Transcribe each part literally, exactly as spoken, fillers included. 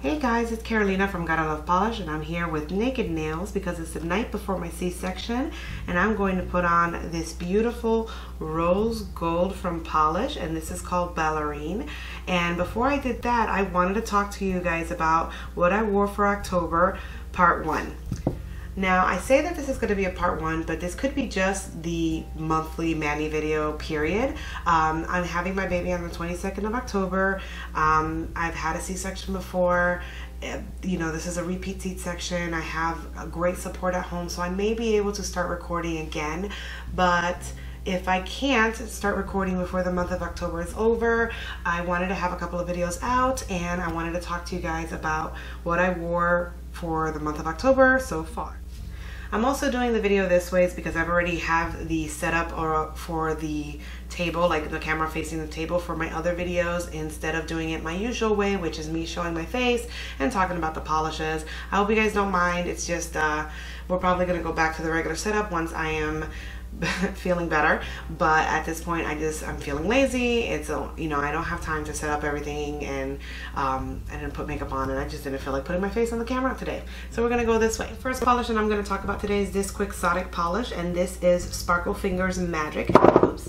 Hey guys, it's Carolina from Gotta Love Polish, and I'm here with naked nails because it's the night before my C-section, and I'm going to put on this beautiful rose gold from Pahlish, and this is called Ballerine. And before I did that, I wanted to talk to you guys about what I wore for October, part one. Now, I say that this is going to be a part one, but this could be just the monthly Manny video, period. Um, I'm having my baby on the twenty-second of October. Um, I've had a C-section before. You know, this is a repeat C-section. I have a great support at home, so I may be able to start recording again, but if I can't start recording before the month of October is over, I wanted to have a couple of videos out, and I wanted to talk to you guys about what I wore for the month of October so far. I'm also doing the video this way because I've already have the setup or for the table, like the camera facing the table for my other videos, instead of doing it my usual way, which is me showing my face and talking about the polishes. I hope you guys don't mind. It's just uh, we're probably gonna go back to the regular setup once I am feeling better, but at this point I just I'm feeling lazy. It's a, you know, I don't have time to set up everything, and um, I didn't put makeup on, and I just didn't feel like putting my face on the camera today. So we're gonna go this way. First polish that I'm gonna talk about today is this Quixotic polish, and this is Sparklefinger's Magic. Oops.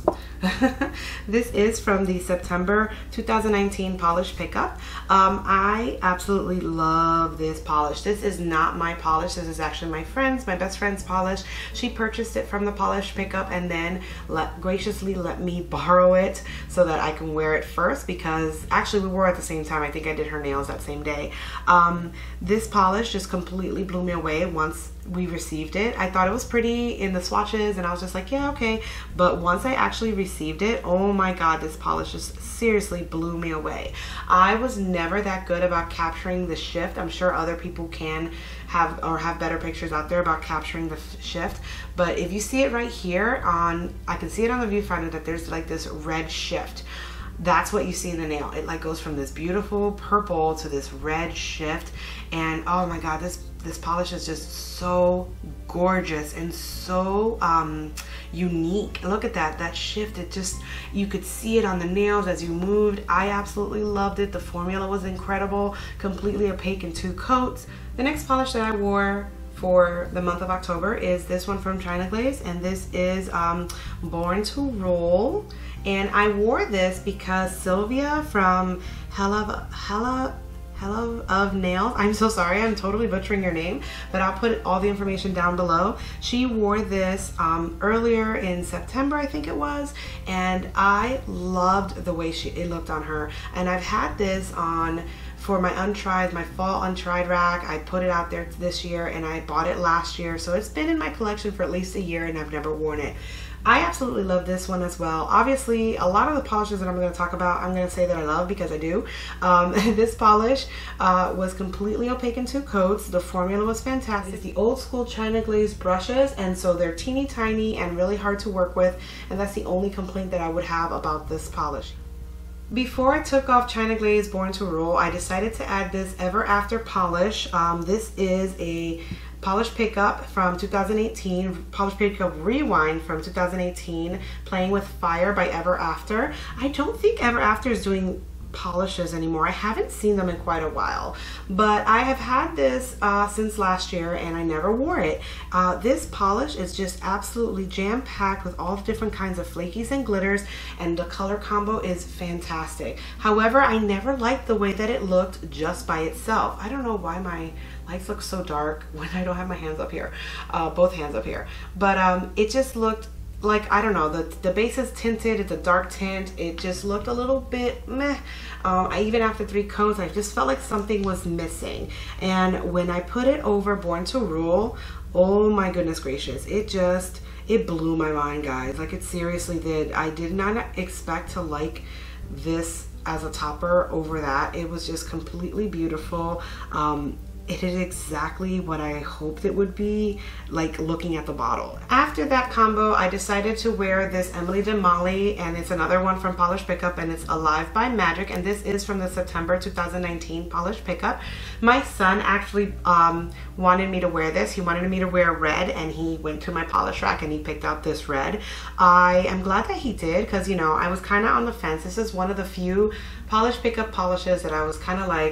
This is from the September two thousand nineteen polish pickup. Um, I absolutely love this polish. This is not my polish. This is actually my friend's, my best friend's polish. She purchased it from the polish pickup and then let, graciously let me borrow it so that I can wear it first, because actually we wore it at the same time. I think I did her nails that same day. Um, this polish just completely blew me away once we received it. I thought it was pretty in the swatches and I was just like, yeah, okay. But once I actually received it, oh my God, this polish just seriously blew me away. I was never that good about capturing the shift. I'm sure other people can have or have better pictures out there about capturing the shift. But if you see it right here on, I can see it on the viewfinder that there's like this red shift. That's what you see in the nail. It like goes from this beautiful purple to this red shift, and oh my God, this this polish is just so gorgeous and so um, unique. Look at that, that shift. It just, you could see it on the nails as you moved. I absolutely loved it. The formula was incredible, completely opaque in two coats. The next polish that I wore for the month of October is this one from China Glaze, and this is um, Born to Roll. And I wore this because Sylvia from Hella Hella Hella of Nails, I'm so sorry, I'm totally butchering your name, but I'll put all the information down below. She wore this um, earlier in September, I think it was, and I loved the way she it looked on her. And I've had this on for my untried, my fall untried rack. I put it out there this year, and I bought it last year, so it's been in my collection for at least a year, and I've never worn it. I absolutely love this one as well. Obviously, a lot of the polishes that I'm going to talk about, I'm going to say that I love because I do. Um, this polish uh, was completely opaque in two coats. The formula was fantastic. It's the old school China Glaze brushes, and so they're teeny tiny and really hard to work with, and that's the only complaint that I would have about this polish. Before I took off China Glaze Born to Roll, I decided to add this Ever After polish. Um, this is a polish pickup from two thousand eighteen, polish pickup rewind from two thousand eighteen, Playing with Fire by Ever After. I don't think Ever After is doing polishes anymore. I haven't seen them in quite a while, but I have had this uh, since last year and I never wore it. Uh, this polish is just absolutely jam-packed with all the different kinds of flakies and glitters, and the color combo is fantastic. However, I never liked the way that it looked just by itself. I don't know why my lights look so dark when I don't have my hands up here, uh, both hands up here, but um, it just looked like, I don't know, the, the base is tinted, it's a dark tint, it just looked a little bit meh. Um, I, even after three coats, I just felt like something was missing. And when I put it over Born to Rule, oh my goodness gracious, it just, it blew my mind, guys. Like, it seriously did. I did not expect to like this as a topper over that. It was just completely beautiful. Um, It is exactly what I hoped it would be, like looking at the bottle. After that combo, I decided to wear this Emily de Molly, and it's another one from Polish Pickup, and it's Alive by Magic, and this is from the September two thousand nineteen Polish Pickup. My son actually um, wanted me to wear this. He wanted me to wear red, and he went to my polish rack and he picked out this red. I am glad that he did, because, you know, I was kind of on the fence. This is one of the few Polish Pickup polishes that I was kind of like,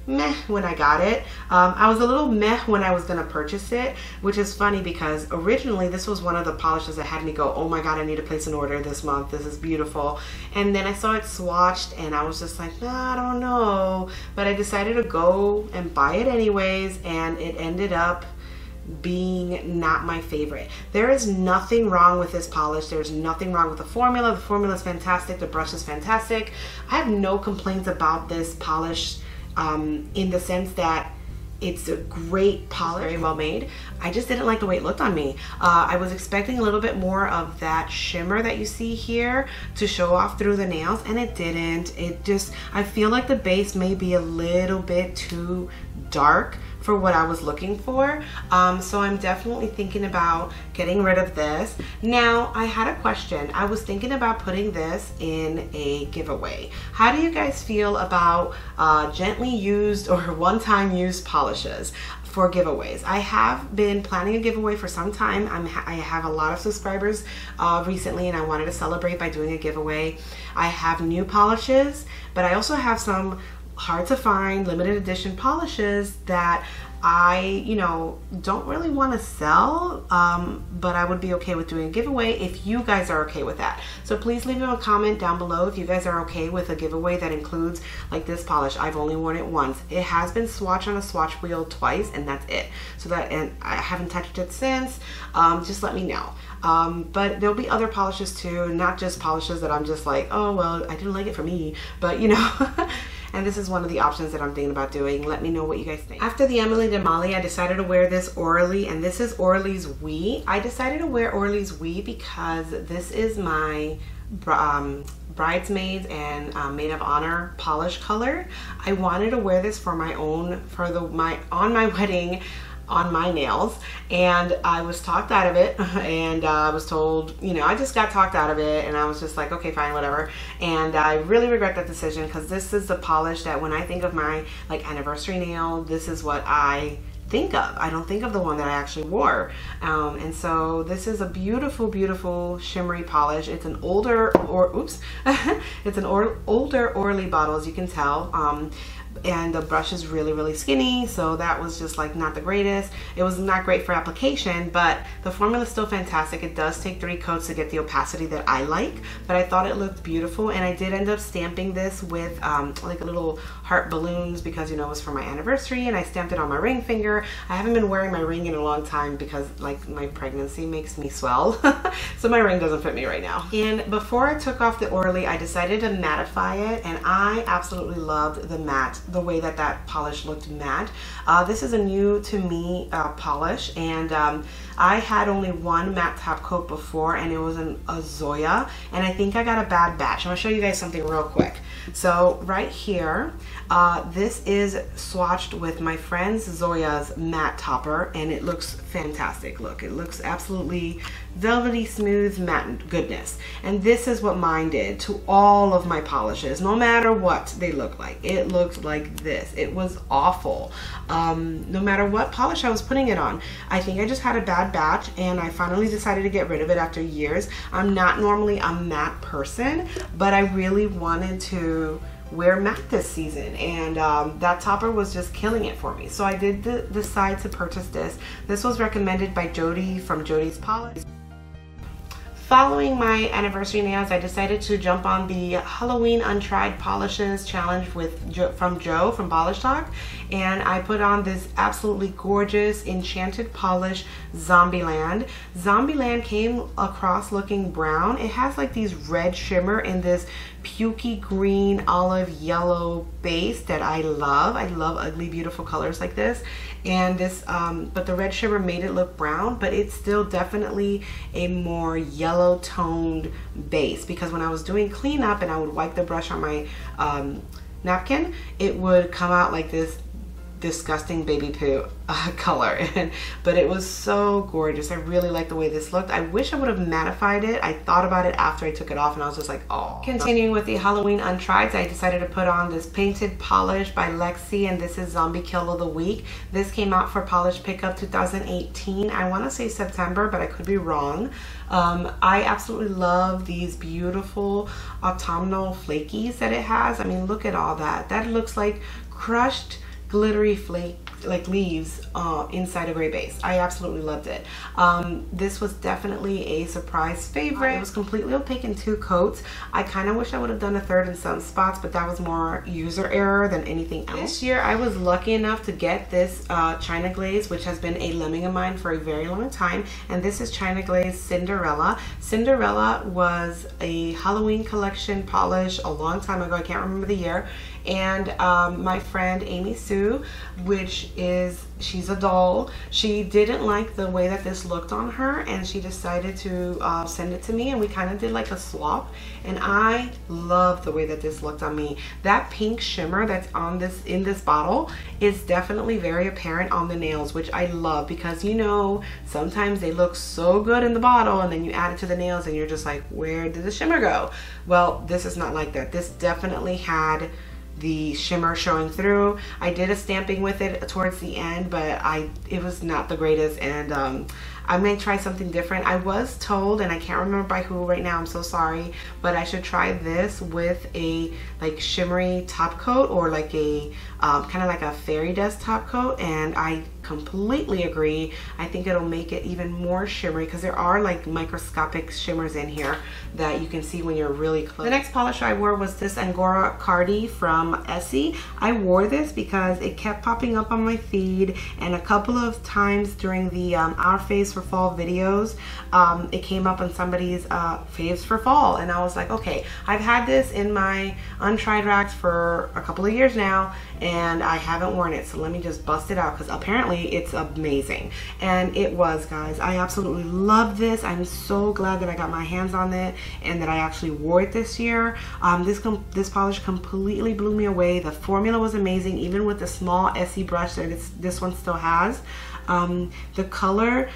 meh when I got it. Um, I was a little meh when I was gonna purchase it, which is funny because originally this was one of the polishes that had me go, oh my god, I need to place an order this month. This is beautiful. And then I saw it swatched and I was just like, nah, I don't know. But I decided to go and buy it anyways, and it ended up being not my favorite. There is nothing wrong with this polish. There's nothing wrong with the formula. The formula is fantastic. The brush is fantastic. I have no complaints about this polish um, in the sense that it's a great polish, very well made. I just didn't like the way it looked on me. Uh, I was expecting a little bit more of that shimmer that you see here to show off through the nails, and it didn't. It just, I feel like the base may be a little bit too dark for what I was looking for. Um, so I'm definitely thinking about getting rid of this. Now, I had a question. I was thinking about putting this in a giveaway. How do you guys feel about uh, gently used or one-time used polishes for giveaways? I have been planning a giveaway for some time. I'm ha I have a lot of subscribers uh, recently, and I wanted to celebrate by doing a giveaway. I have new polishes, but I also have some hard to find limited edition polishes that I, you know, don't really want to sell, um, but I would be okay with doing a giveaway if you guys are okay with that. So please leave me a comment down below if you guys are okay with a giveaway that includes like this polish. I've only worn it once. It has been swatched on a swatch wheel twice, and that's it. So that, and I haven't touched it since. Um, just let me know. Um, but there'll be other polishes too, not just polishes that I'm just like, oh, well, I didn't like it for me, but you know. And this is one of the options that I'm thinking about doing. Let me know what you guys think. After the Emily Damali, I decided to wear this Orly, and this is Orly Oui. I decided to wear Orly Oui because this is my um, bridesmaids and um, maid of honor polish color. I wanted to wear this for my own, for the my on my wedding, on my nails, and I was talked out of it, and uh, I was told, you know, I just got talked out of it, and I was just like, okay, fine, whatever. And I really regret that decision because this is the polish that when I think of my like anniversary nail, this is what I think of. I don't think of the one that I actually wore. Um, and so this is a beautiful, beautiful shimmery polish. It's an older, or oops, it's an or, older Orly bottle, as you can tell. Um, and the brush is really, really skinny, so that was just like not the greatest. It was not great for application, but the formula is still fantastic. It does take three coats to get the opacity that I like, but I thought it looked beautiful, and I did end up stamping this with um, like a little heart balloons because, you know, it was for my anniversary, and I stamped it on my ring finger. I haven't been wearing my ring in a long time because like my pregnancy makes me swell, so my ring doesn't fit me right now. And before I took off the Orly, I decided to mattify it, and I absolutely loved the matte, the way that that polish looked matte. Uh, this is a new to me uh, polish, and um, I had only one matte top coat before, and it was an, a Zoya, and I think I got a bad batch. I'm gonna show you guys something real quick. So right here, uh, this is swatched with my friend's Zoya's matte topper, and it looks fantastic. Look, it looks absolutely velvety smooth matte goodness, and this is what mine did to all of my polishes, no matter what they look like. It looked like this. It was awful. Um, no matter what polish I was putting it on. I think I just had a bad batch, and I finally decided to get rid of it after years. I'm not normally a matte person, but I really wanted to wear matte this season, and um, that topper was just killing it for me. So I did decide to purchase this. This was recommended by Jody from Jody's Polish. Following my anniversary nails, I decided to jump on the Halloween Untried Polishes challenge with jo from Joe from Polish Talk, and I put on this absolutely gorgeous Enchanted polish, Zombieland. Zombieland came across looking brown. It has like these red shimmer in this pukey green olive yellow base that I love. I love ugly beautiful colors like this, and this um, but the red shimmer made it look brown, but it's still definitely a more yellow toned base, because when I was doing cleanup and I would wipe the brush on my um, napkin, it would come out like this disgusting baby poo uh, color. But it was so gorgeous. I really like the way this looked. I wish I would have mattified it. I thought about it after I took it off, and I was just like, oh. Continuing with the Halloween Untrieds, I decided to put on this painted polish by Lexi, and this is Zombie Kill of the Week. This came out for Polish Pickup two thousand eighteen. I want to say September, but I could be wrong. Um, I absolutely love these beautiful autumnal flakies that it has. I mean, look at all that. That looks like crushed glittery flake like leaves uh, inside a gray base. I absolutely loved it. Um, this was definitely a surprise favorite. It was completely opaque in two coats. I kind of wish I would have done a third in some spots, but that was more user error than anything else. This year I was lucky enough to get this uh, China Glaze, which has been a lemming of mine for a very long time, and this is China Glaze Sin-derella. Sin-derella was a Halloween collection polish a long time ago. I can't remember the year. And um, my friend Amy Sue, which is, she's a doll, she didn't like the way that this looked on her, and she decided to uh, send it to me, and we kind of did like a swap, and I love the way that this looked on me. That pink shimmer that's on this, in this bottle, is definitely very apparent on the nails, which I love, because you know, sometimes they look so good in the bottle, and then you add it to the nails, and you're just like, where did the shimmer go? Well, this is not like that. This definitely had the shimmer showing through. I did a stamping with it towards the end, but I it was not the greatest, and um, I may try something different. I was told, and I can't remember by who right now, I'm so sorry, but I should try this with a like shimmery top coat, or like a um, kind of like a fairy dust top coat, and I completely agree. I think it'll make it even more shimmery, because there are like microscopic shimmers in here that you can see when you're really close. The next polish I wore was this Angora Cardi from Essie. I wore this because it kept popping up on my feed, and a couple of times during the um, Our Faves for Fall videos, um, it came up on somebody's uh, faves for fall, and I was like, okay, I've had this in my untried racks for a couple of years now, and I haven't worn it, so let me just bust it out, because apparently it's amazing. And it was, guys. I absolutely love this. I'm so glad that I got my hands on it and that I actually wore it this year. Um, this this polish completely blew me away. The formula was amazing, even with the small Essie brush that it's, this one still has. Um, the color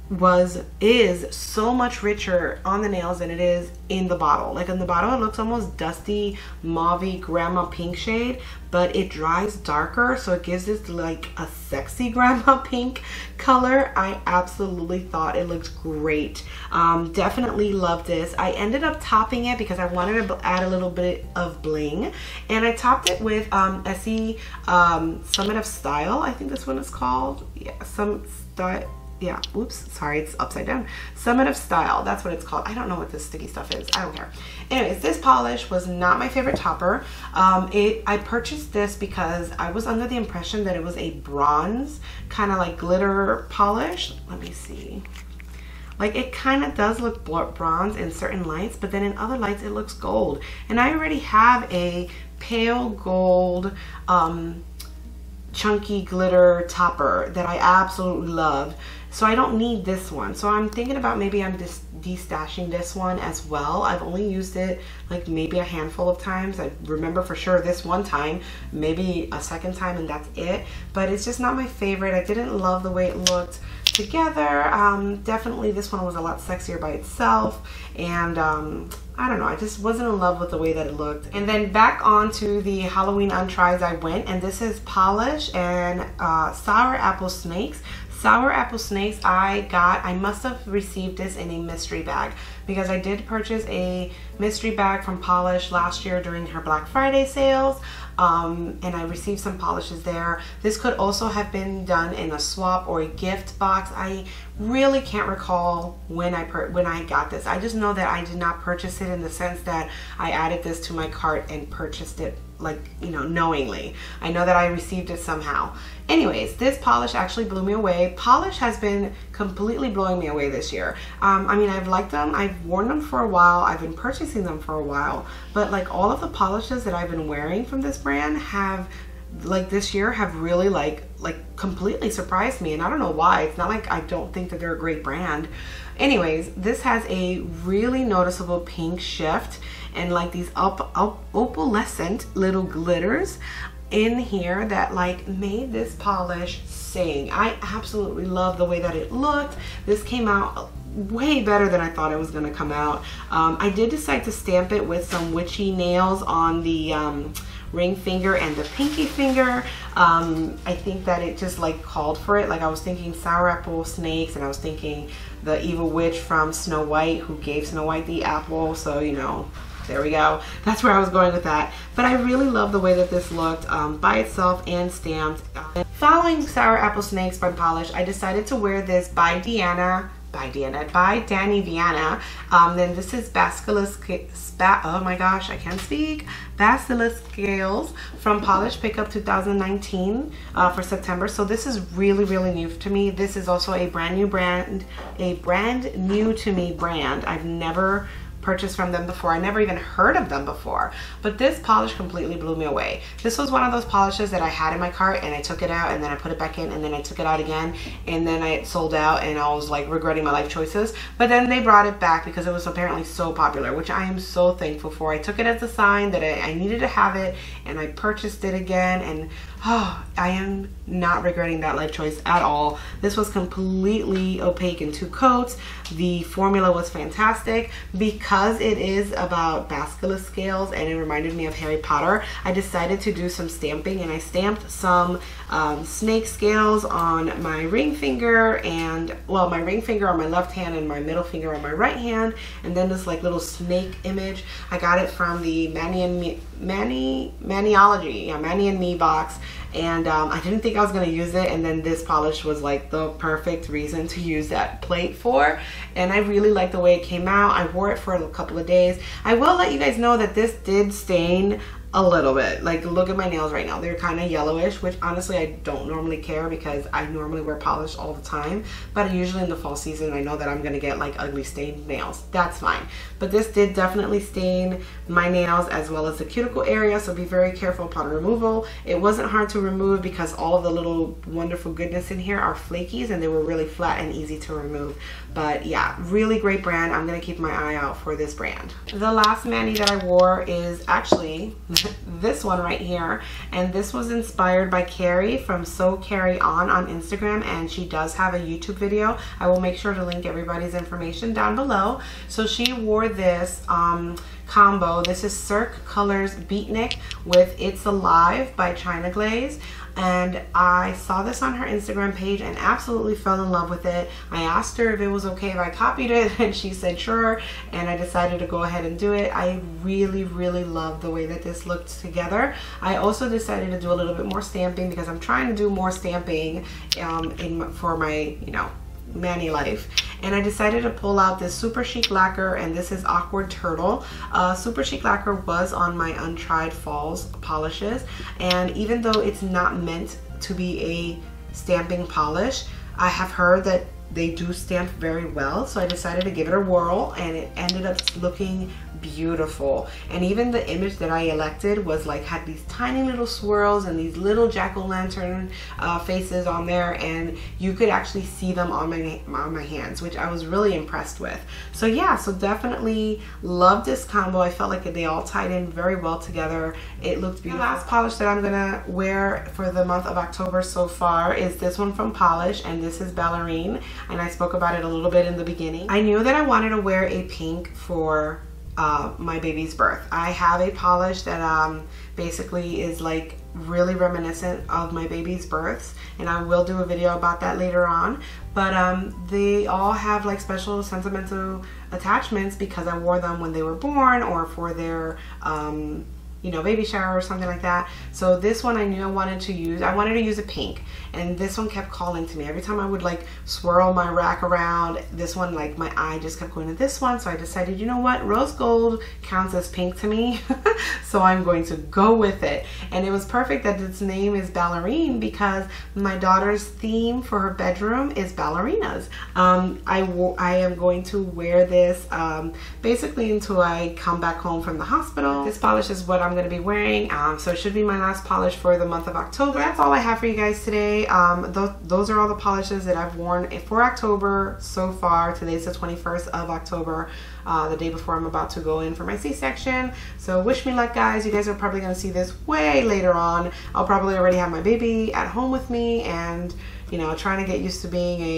was is so much richer on the nails than it is in the bottle. Like in the bottle, it looks almost dusty, mauvey, grandma pink shade, but it dries darker, so it gives this like a sexy grandma pink color. I absolutely thought it looked great. Um, definitely love this. I ended up topping it because I wanted to add a little bit of bling, and I topped it with um, Essie um, Summit of Style. I think this one is called. Yeah, some style. Yeah, oops, sorry, it's upside down. Summit of Style, that's what it's called. I don't know what this sticky stuff is. I don't care. Anyways, this polish was not my favorite topper. Um, it I purchased this because I was under the impression that it was a bronze, kind of like glitter polish. Let me see. Like, it kind of does look bronze in certain lights, but then in other lights it looks gold. And I already have a pale gold, um, chunky glitter topper that I absolutely love. So I don't need this one. So I'm thinking about maybe I'm just destashing this one as well. I've only used it like maybe a handful of times. I remember for sure this one time, maybe a second time, and that's it. But it's just not my favorite. I didn't love the way it looked together. Um, definitely this one was a lot sexier by itself, and um, I don't know, I just wasn't in love with the way that it looked. And then back onto the Halloween untries I went, and this is Pahlish and uh, Sour Apple Snakes. Sour Apple Snakes I got, I must have received this in a mystery bag, because I did purchase a mystery bag from Pahlish last year during her Black Friday sales. Um, and I received some polishes there. This could also have been done in a swap or a gift box. I really can't recall when I per when I got this. I just know that I did not purchase it in the sense that I added this to my cart and purchased it, like, you know, knowingly. I know that I received it somehow. Anyways, this polish actually blew me away. Polish has been completely blowing me away this year. Um, I mean, I've liked them. I've worn them for a while. I've been purchasing them for a while. But like all of the polishes that I've been wearing from this brand have, like this year, have really like like completely surprised me. And I don't know why. It's not like I don't think that they're a great brand. Anyways, this has a really noticeable pink shift and like these up, up opalescent little glitters in here that like made this polish sing. I absolutely love the way that it looked. This came out way better than I thought it was gonna come out. Um, I did decide to stamp it with some witchy nails on the um, ring finger and the pinky finger. Um, I think that it just like called for it. Like I was thinking Sour Apple Snakes, and I was thinking the evil witch from Snow White who gave Snow White the apple. So, you know, there we go. That's where I was going with that. But I really love the way that this looked um, by itself and stamped. Uh, following Sour Apple Snakes by Pahlish, I decided to wear this by Vianna. By Deanna, by Dany Vianna. Um, then this is Basilisk, spa, oh my gosh, I can't speak. Basilisk Scales from Pahlish Pickup two thousand nineteen uh, for September. So this is really, really new to me. This is also a brand new brand, a brand new to me brand. I've never purchased from them before. I never even heard of them before, but this polish completely blew me away. This was one of those polishes that I had in my cart and I took it out and then I put it back in and then I took it out again and then I sold out and I was like regretting my life choices. But then they brought it back because it was apparently so popular, which I am so thankful for. I took it as a sign that I, I needed to have it and I purchased it again, and oh, I am not regretting that life choice at all. This was completely opaque in two coats. The formula was fantastic. Because it is about basilisk scales and it reminded me of Harry Potter, I decided to do some stamping, and I stamped some um, snake scales on my ring finger and, well, my ring finger on my left hand and my middle finger on my right hand, and then this like little snake image. I got it from the Manny and Me, Manny, Maniology, yeah, Manny and Me box. And um, I didn't think I was going to use it, and then this polish was like the perfect reason to use that plate for, and I really like the way it came out. I wore it for a couple of days. I will let you guys know that this did stain a little bit. Like, look at my nails right now. They're kind of yellowish, which honestly I don't normally care because I normally wear polish all the time, but usually in the fall season I know that I'm gonna get like ugly stained nails. That's fine. But this did definitely stain my nails as well as the cuticle area, so be very careful upon removal. It wasn't hard to remove because all of the little wonderful goodness in here are flakies and they were really flat and easy to remove. But yeah, really great brand. I'm gonna keep my eye out for this brand. The last mani that I wore is actually this one right here, and this was inspired by Carrie from So Carry On on Instagram, and she does have a YouTube video. I will make sure to link everybody's information down below. So she wore this um, combo. This is Cirque Colors Beatnik with It's Alive by China Glaze. And I saw this on her Instagram page and absolutely fell in love with it. I asked her if it was okay if I copied it, and she said sure, and I decided to go ahead and do it. I really, really love the way that this looked together. I also decided to do a little bit more stamping because I'm trying to do more stamping um, in for my, you know, mani life, and I decided to pull out this Superchic lacquer, and this is Awkward Turtle. uh, Superchic lacquer was on my untried falls polishes, and even though it's not meant to be a stamping polish, I have heard that they do stamp very well, so I decided to give it a whirl, and it ended up looking beautiful. And even the image that I elected was like, had these tiny little swirls and these little jack-o'-lantern uh, faces on there, and you could actually see them on my on my hands, which I was really impressed with. So yeah, so definitely love this combo. I felt like they all tied in very well together. It looked beautiful. The last polish that I'm gonna wear for the month of October so far is this one from Pahlish, and this is Ballerine, and I spoke about it a little bit in the beginning. I knew that I wanted to wear a pink for Uh, my baby's birth. I have a polish that um, basically is like really reminiscent of my baby's births, and I will do a video about that later on. But um, they all have like special sentimental attachments because I wore them when they were born or for their um, you know, baby shower or something like that. So this one I knew I wanted to use. I wanted to use a pink, and this one kept calling to me. Every time I would like swirl my rack around, this one, like my eye just kept going to this one. So I decided, you know what, rose gold counts as pink to me. So I'm going to go with it. And it was perfect that its name is Ballerine because my daughter's theme for her bedroom is ballerinas. Um, I, I am going to wear this um, basically until I come back home from the hospital. This polish is what I'm I'm going to be wearing, um, so it should be my last polish for the month of October. That's all I have for you guys today. Um, th those are all the polishes that I've worn for October so far. Today's the twenty-first of October, uh, the day before I'm about to go in for my C-section. So wish me luck, guys. You guys are probably going to see this way later on. I'll probably already have my baby at home with me, and you know, trying to get used to being a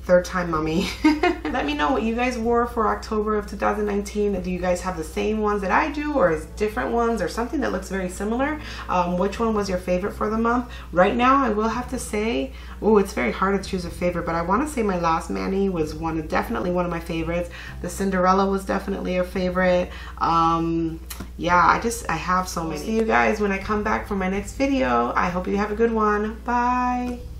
third time mummy. Let me know what you guys wore for October of two thousand nineteen. Do you guys have the same ones that I do, or is different ones, or something that looks very similar? Um, which one was your favorite for the month? Right now, I will have to say, oh, it's very hard to choose a favorite, but I want to say my last mani was one of, definitely one of my favorites. The Sin-derella was definitely a favorite. Um, yeah, I just, I have so many. See you guys when I come back for my next video. I hope you have a good one. Bye.